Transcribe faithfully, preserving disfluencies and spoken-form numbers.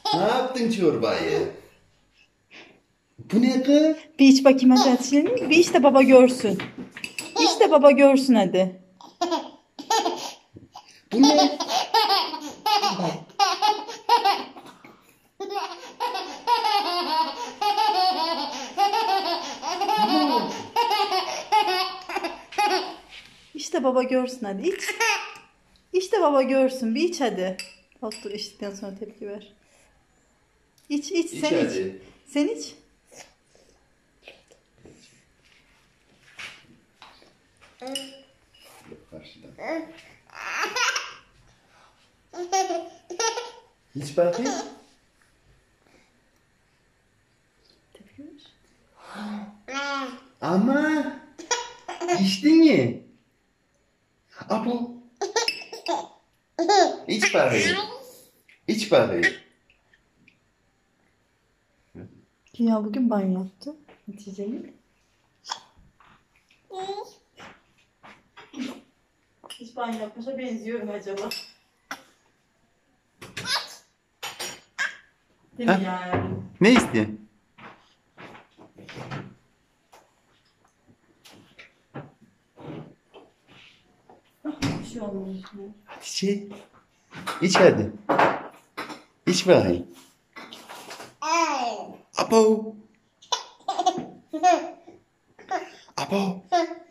Ne yaptın çorbayı? Bu ne kız? Bir iç bakayım hadi Hatice'nin. Bir iç de baba görsün. İç de baba görsün hadi. Bu ne? İç de baba görsün hadi iç. İç de baba görsün. Bir iç hadi. Otur içtikten sonra tepki ver. İç iç İç sen iç. hadi. Sen iç. Karşıdan. İç bakayım. Tepki ver. Ama içtin mi? Abo. İç bakayım. İç bakayım. Dünya bugün banyo yaptı. Hatice'nin. Hiç banyo yapmışa benziyorum acaba. Değil mi Ha? yani? Ne istiyorsun? Bir şey olmamış mı? Hatice. İç hadi. İç bakayım. Abo. Abo.